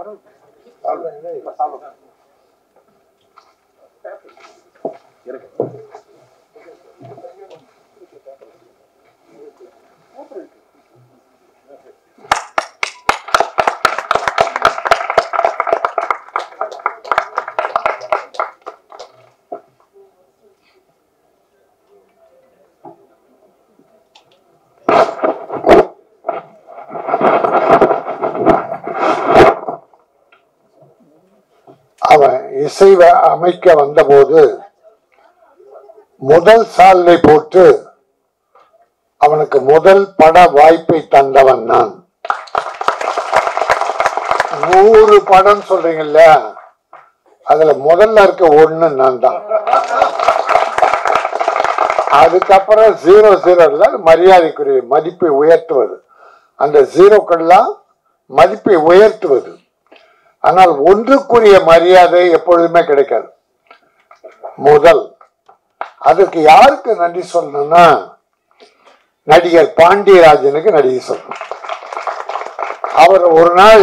அவன் இசை அமைக்க வந்தபோது முதல் சாலை போட்டு அவனுக்கு முதல் பட வாய்ப்பை தந்தவன் நான். 100 படம் சொல்றீங்கல்ல, அதுல முதல்ல இருக்க ஒண்ணு நான் தான். அதுக்கப்புறம் 0 மரியாதைக்குரிய மதிப்பை உயர்த்துவது, அந்த ஜீரோக்கெல்லாம் மதிப்பை உயர்த்துவது. ஆனால் ஒன்றுக்குரிய மரியாதை எப்பொழுதுமே கிடைக்காது. முதல் அதுக்கு யாருக்கு நன்றி சொல்லணும்னா நடிகர் பாண்டியராஜனுக்கு நன்றி சொல்லணும். அவர் ஒரு நாள்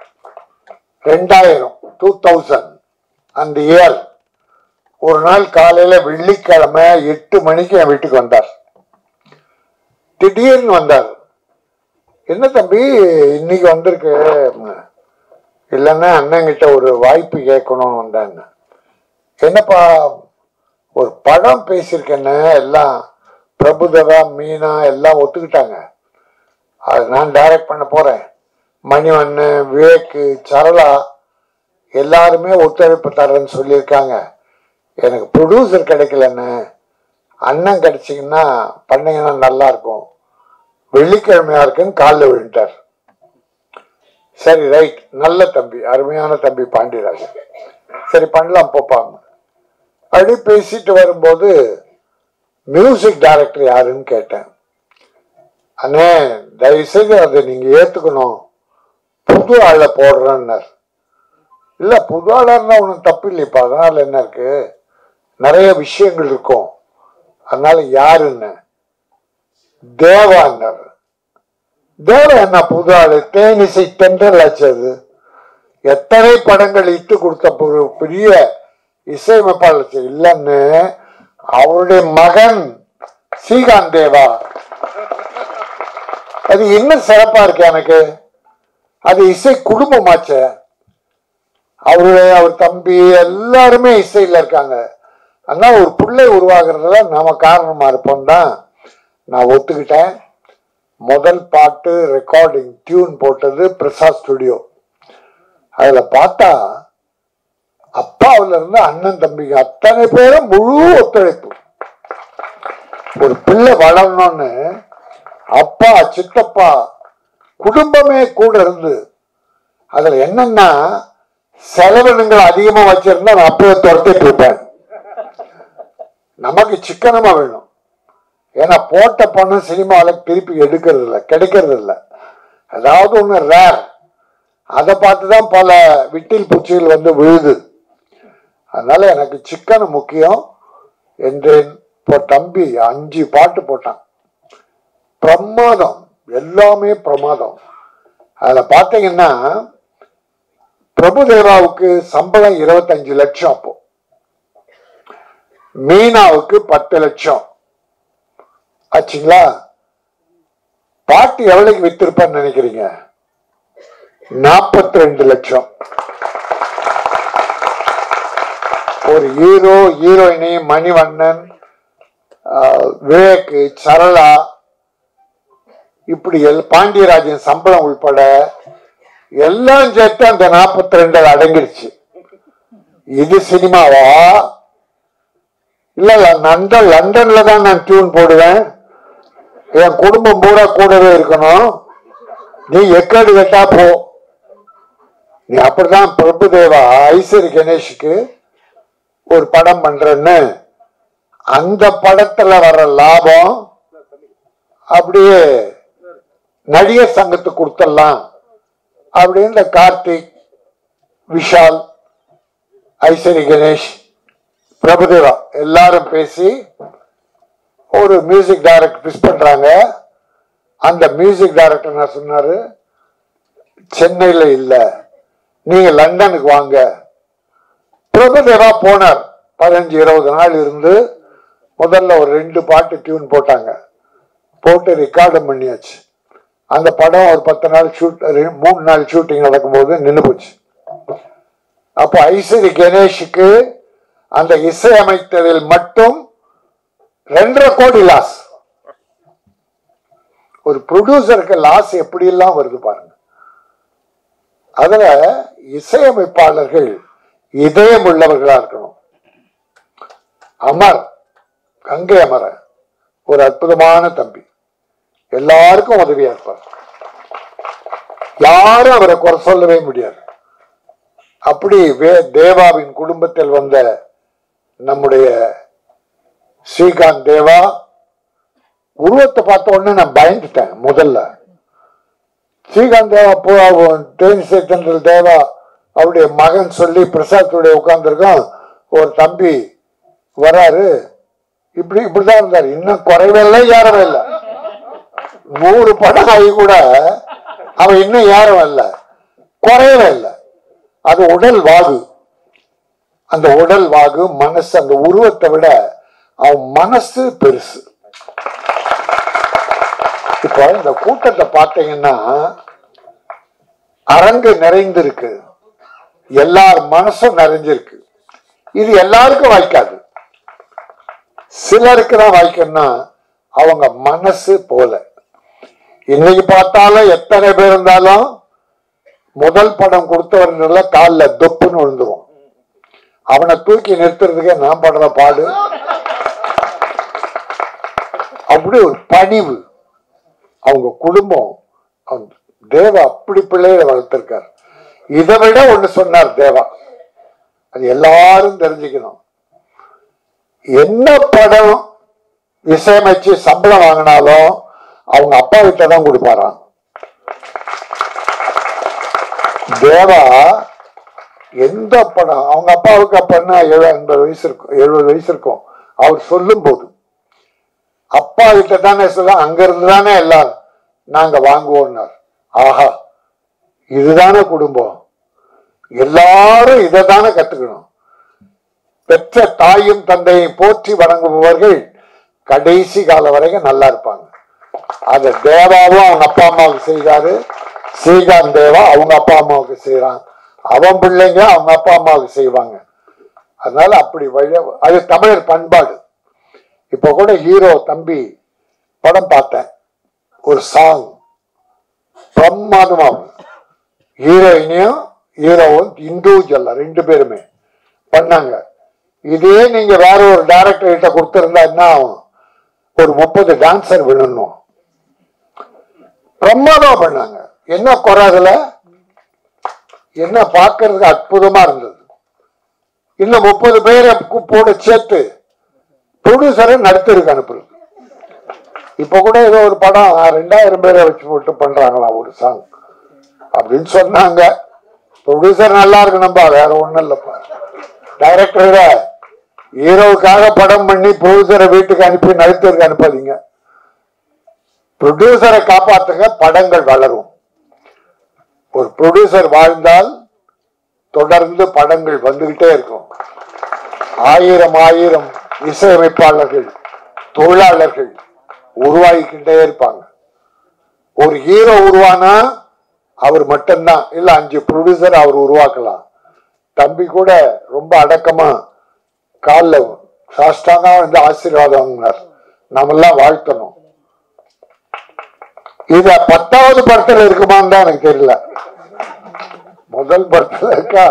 2000 அந்த இயர் ஒரு நாள் காலையில வெள்ளிக்கிழமை 8 மணிக்கு என் வீட்டுக்கு வந்தார். திடீர்னு வந்தார். என்ன தம்பி இன்னைக்கு வந்திருக்கு? இல்லைன்னா அண்ணங்கிட்ட ஒரு வாய்ப்பு கேட்கணும்னு வந்தாங்க. என்னப்பா, ஒரு படம் பேசியிருக்கேன்னு எல்லாம் பிரபுதேவா மீனா எல்லாம் ஒத்துக்கிட்டாங்க. அது நான் டைரக்ட் பண்ண போறேன். மணிவண்ணு, விவேக்கு, சரளா எல்லாருமே ஒத்துழைப்பு தரேன்னு சொல்லியிருக்காங்க. எனக்கு ப்ரொடியூசர் கிடைக்கலன்னு, அண்ணன் கிடைச்சிங்கன்னா பண்ணீங்கன்னா நல்லா இருக்கும், வெள்ளிக்கிழமையா இருக்குன்னு காலில் விழுந்தார். சரி ரைட், நல்ல தம்பி, அருமையான தம்பி பாண்டியராஜன், சரி பண்ணலாம் போப்பாங்க. அப்படி பேசிட்டு வரும்போது மியூசிக் டைரக்டர் யாருன்னு கேட்டேன். அண்ணே தயவுசெய்து அதை நீங்க ஏத்துக்கணும், புது ஆளை போடுறேன்னார். இல்ல புது ஆளர்னா ஒன்றும் தப்பு இல்லைப்பா, அதனால என்ன இருக்கு, நிறைய விஷயங்கள் இருக்கும், அதனால யாருன்னு தேவான்னார். தேவா என்ன புது ஆளு, தேனிசை தென்றல் ஆச்சு. அது எத்தனை படங்கள் இட்டு கொடுத்த ஒரு பெரிய இசையமைப்பாளர் இல்லைன்னு அவருடைய மகன் ஸ்ரீகாந்த் தேவா. அது இன்னும் சிறப்பா இருக்கு எனக்கு. அது இசை குடும்பமாச்ச. அவர் தம்பி எல்லாருமே இசையில இருக்காங்க. அதனால ஒரு பிள்ளை உருவாகிறதுல நாம காரணமா இருப்போம் தான் நான் ஒத்துக்கிட்டேன். முதல் பாட்டு ரெக்கார்டிங் டியூன் போட்டது பிரசாத் ஸ்டுடியோ. அதுல பார்த்தா அப்பாவில இருந்து அண்ணன் தம்பிங்க அத்தனை பேரும் முழு ஒத்துழைப்பு. ஒரு பிள்ளை வளரணும்னு அப்பா சித்தப்பா குடும்பமே கூட இருந்து, அதுல என்னன்னா செலவினங்கள் அதிகமா வச்சிருந்தா நான் அப்பவே துரத்திட்டு இருப்பேன். நமக்கு சிக்கனமா வேணும். ஏன்னா போட்ட பணம் சினிமாவில் திருப்பி எடுக்கிறது இல்லை, கிடைக்கிறது இல்லை. அதாவது ஒன்று ரேர், அதை பார்த்துதான் பல விட்டில் பூச்சிகள் வந்து விழுது. அதனால எனக்கு சிக்கனம் முக்கியம் என்றேன். இப்போ தம்பி 5 பாட்டு போட்டான், பிரமாதம், எல்லாமே பிரமாதம். அதில் பார்த்தீங்கன்னா பிரபுதேவாவுக்கு சம்பளம் 25 லட்சம், அப்போ மீனாவுக்கு 10 லட்சம் ஆச்சுங்களா. பாட்டு எவ்வளவுக்கு வித்திருப்பான்னு நினைக்கிறீங்க? 42 லட்சம். ஒரு ஹீரோ ஹீரோயினி மணிவண்ணன், விவேக், சரளா, இப்படி பாண்டியராஜன் சம்பளம் உள்பட எல்லாம் சேர்த்து அந்த 42 அடங்கிடுச்சு. இது சினிமாவா? இல்ல லண்டன்ல தான் நான் டியூன் போடுவேன், என் குடும்பம் பூரா கூடவே இருக்கணும், நீ எக்கேடு கேட்டா போ. நீ அப்படிதான் பிரபுதேவா ஐஸ்வரி கணேஷுக்கு ஒரு படம் பண்றேன்னு அந்த படத்துல வர்ற லாபம் அப்படியே நடிகர் சங்கத்துக்கு கொடுத்துடலாம் அப்படின்னு கார்த்திக், விஷால், ஐஸ்வரி கணேஷ், பிரபுதேவா எல்லாரும் பேசி ஒரு மியூசிக் டைரக்டர் பிக்ஸ் பண்றாங்க. அந்த மியூசிக் டைரக்டர் என்ன சொன்னாரு, சென்னையில இல்ல நீங்க லண்டனுக்கு வாங்க. பிரபுதேவா போனார். 15-20 நாள் இருந்து முதல்ல ஒரு 2 பாட்டு டியூன் போட்டாங்க. போட்டு ரெக்கார்டும் பண்ணியாச்சு. அந்த படம் ஒரு 10 நாள் ஷூட், 3 நாள் ஷூட்டிங் நடக்கும்போது நின்று போச்சு. அப்போ ஐஸ்வரி கணேஷுக்கு அந்த இசையமைத்ததில் மட்டும் 2.5 கோடி லாஸ். ஒரு ப்ரொடியூசருக்கு லாஸ் எப்படி எல்லாம் வருது பாருங்க. அதுல இசையமைப்பாளர்கள் இதயம் உள்ளவர்களா இருக்கணும். அமர், கங்கை அமர ஒரு அற்புதமான தம்பி, எல்லாருக்கும் உதவியா இருப்பார். யாரும் அவரை குறை சொல்லவே முடியாது. அப்படி தேவாவின் குடும்பத்தில் வந்த நம்முடைய ஸ்ரீகாந்த் தேவா உருவத்தை பார்த்த உடனே நான் பயந்துட்டேன். முதல்ல ஸ்ரீகாந்த் தேவா தேனிசை தென்றல் தேவா அவருடைய மகன் சொல்லி பிரசாத்துடைய உட்கார்ந்துருக்கோம். ஒரு தம்பி வராரு, இப்படிதான் இருந்தாரு. இன்னும் குறைவே இல்லை, யாரும் இல்லை. 100 படம் ஆகி கூட அவன் இன்னும் யாரும் இல்லை, குறையவே இல்லை. அது உடல் வாகு. அந்த உடல் வாகு, மனசு, அந்த உருவத்தை விட அவன் மனசு பெருசு. இப்போ இந்த கூட்டத்தை பார்த்தீங்கன்னா அரங்கு நிறைந்திருக்கு, எல்லார் மனசும் நிறைஞ்சிருக்கு. இது எல்லாருக்கும் வாய்க்காது, சிலருக்கு தான் வாய்க்கும்னா அவங்க மனசு போல. இன்னைக்கு பார்த்தாலும் எத்தனை பேர் இருந்தாலும் முதல் படம் கொடுத்தவர்கள காலில் தொப்புன்னு விழுந்துரும். அவனை தூக்கி நிறுத்துறதுக்கே நான் படுற பாடு. அப்படி ஒரு பணிவு. அவங்க குடும்பம், தேவா அப்படி பிள்ளைகளை வளர்த்திருக்கார். இதை விட ஒண்ணு சொன்னார் தேவா, அது எல்லாரும் தெரிஞ்சுக்கணும். என்ன படம் இசையமைச்சு சம்பளம் வாங்கினாலும் அவங்க அப்பா கிட்ட தான் கொடுப்பாராம். தேவா எந்த படம் அவங்க அப்பாவுக்கு அப்பன்னா 80 வயசு இருக்கும், 70 வயசு இருக்கும். அவர் சொல்லும் போது அப்பா கிட்ட தானே சொல்ல, அங்க இருந்து தானே எல்லாரும் நாங்க வாங்குவோம்னார். ஆஹா, இதுதானே குடும்பம். எல்லாரும் இதை தானே கத்துக்கணும். பெற்ற தாயும் தந்தையும் போற்றி வணங்குபவர்கள் கடைசி காலம் வரைக்கும் நல்லா இருப்பாங்க. அது தேவாவும் அவங்க அப்பா அம்மாவுக்கு செய்தாரு, ஸ்ரீகாந்த் தேவா அவங்க அப்பா அம்மாவுக்கு செய்யறான், அவன் பிள்ளைங்க அவங்க அப்பா அம்மாவுக்கு செய்வாங்க. அதனால அப்படி அது தமிழர் பண்பாடு. இப்ப கூட ஹீரோ தம்பி படம் பார்த்தேன், ஒரு சாங் பிரமாதமாகும். ஹீரோயினையும் ஹீரோவும் இண்டிவிஜுவலா 2 பேருமே பண்ணாங்க. இதே நீங்க வேற ஒரு டைரக்டர் கிட்ட கொடுத்திருந்தா என்ன ஆகும்? ஒரு 30 டான்சர் விழணும். பிரமாதமா பண்ணாங்க. என்ன குறைதுல என்ன பார்க்கறதுக்கு அற்புதமா இருந்தது. இன்னும் 30 பேரை போட சேர்த்து ப்ரொடியூசரை நடத்திருக்கு அனுப்புறது. இப்ப கூட ஏதோ ஒரு படம் 2000 பேரை வச்சு போட்டு பண்றாங்களா ஒரு சாங் அப்படின்னு சொன்னாங்க. ப்ரொடியூசர் நல்லா இருக்கணும்பா, வேற ஒண்ணும் இல்லப்பா. டைரக்டர் ஹீரோவுக்காக படம் பண்ணி ப்ரொடியூசரை வீட்டுக்கு அனுப்பி நடித்தருக்கு அனுப்பாதீங்க. ப்ரொடியூசரை காப்பாத்துங்க, படங்கள் வளரும். ஒரு ப்ரொடியூசர் வாழ்ந்தால் தொடர்ந்து படங்கள் வந்துகிட்டே இருக்கும். 1000 இசையமைப்பாளர்கள், தொழிலாளர்கள் உருவாகிக்கிட்டே இருப்பாங்க. ஒரு ஹீரோ உருவானா அவர் மட்டும்தான் இல்ல, 5 ப்ரொடியூசர் அவர் உருவாக்கலாம். தம்பி கூட ரொம்ப அடக்கமா காலில் சாஷ்டாங்க வந்து ஆசீர்வாதம் வாங்கினார். நம்மெல்லாம் வாழ்த்தணும். இத 10வது படத்துல இருக்குமான்னு தான் எனக்கு தெரியல. முதல் படத்துல இருக்கா?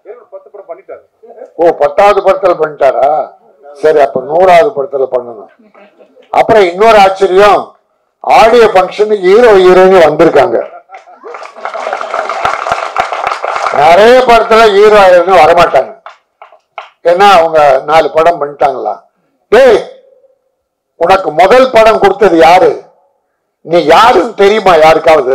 ஓ, 10வது படத்துல பண்ணிட்டாரா? சரி, அப்ப 100வது படத்துல பண்ணணும். அப்புறம் இன்னொரு ஆச்சரியம், ஆடியோ பங்கன் ஹீரோ ஹீரோயின் வந்திருக்காங்க. நிறைய படத்துல ஹீரோ ஹீரோயின் வரமாட்டாங்க. ஏன்னா அவங்க 4 படம் பண்ணிட்டாங்களா. டேய், உனக்கு முதல் படம் கொடுத்தது யாரு? நீ யாருன்னு தெரியுமா யாருக்காவது?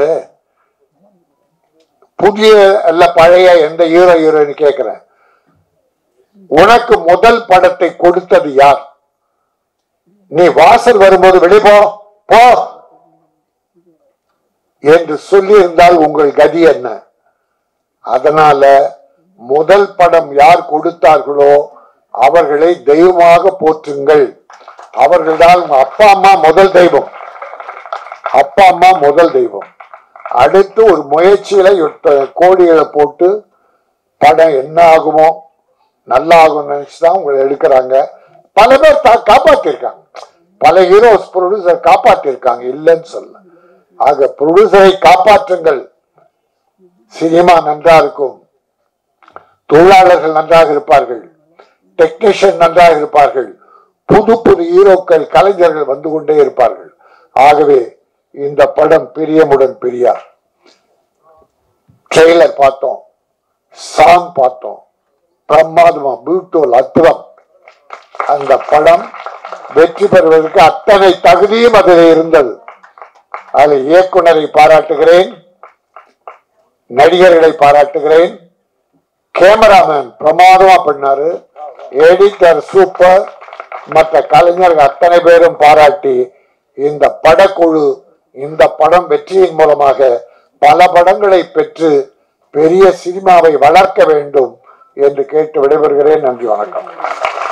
புதிய அல்ல பழைய எந்த ஹீரோ ஹீரோயின் கேட்கிறேன். உனக்கு முதல் படத்தை கொடுத்தது யார்? நீ வாசல் வரும்போது வெளியே போ என்று சொல்லி இருந்தால் உங்கள் கதி என்ன? அதனால முதல் படம் யார் கொடுத்தார்களோ அவர்களை தெய்வமாக போற்றுங்கள். அவர்கள்தான் உங்க அப்பா அம்மா முதல் தெய்வம். அப்பா அம்மா முதல் தெய்வம். அடுத்து ஒரு முயற்சியில கோடிகளை போட்டு படம் என்ன ஆகுமோ நல்லா ஆகும் நினைச்சுதான் உங்களை எடுக்கிறாங்க. பல பேர் காப்பாத்திருக்காங்க. பல ஹீரோஸ் ப்ரொடியூசர் காப்பாற்றிருக்காங்க, இல்லைன்னு சொல்ல. ஆக ப்ரொடியூசரை காப்பாற்றுங்கள். சினிமா நன்றா இருக்கும், தொழிலாளர்கள் நன்றாக இருப்பார்கள், டெக்னீஷியன் நன்றாக இருப்பார்கள், புது புது ஹீரோக்கள் கலைஞர்கள் வந்து கொண்டே இருப்பார்கள். ஆகவே இந்த படம் பிரியமுடன் பிரியா. ட்ரெய்லர் பார்த்தோம், சாங் பார்த்தோம், பிரமாதமா பியூட்டிஃபுல், அற்புதம். அந்த படம் வெற்றி பெறுவதற்கு அத்தனை தகுதியும் அதில் இருந்தது. அதில் இயக்குனரை பாராட்டுகிறேன், நடிகர்களை பாராட்டுகிறேன், கேமராமேன் பிரமாதமா பண்ணாரு, எடிட்டர் சூப்பர், மற்ற கலைஞர்கள் அத்தனை பேரும் பாராட்டி இந்த படக்குழு இந்த படம் வெற்றியின் மூலமாக பல படங்களை பெற்று பெரிய சினிமாவை வளர்க்க வேண்டும் என்று கேட்டு விடைபெறுகிறேன். நன்றி, வணக்கம்.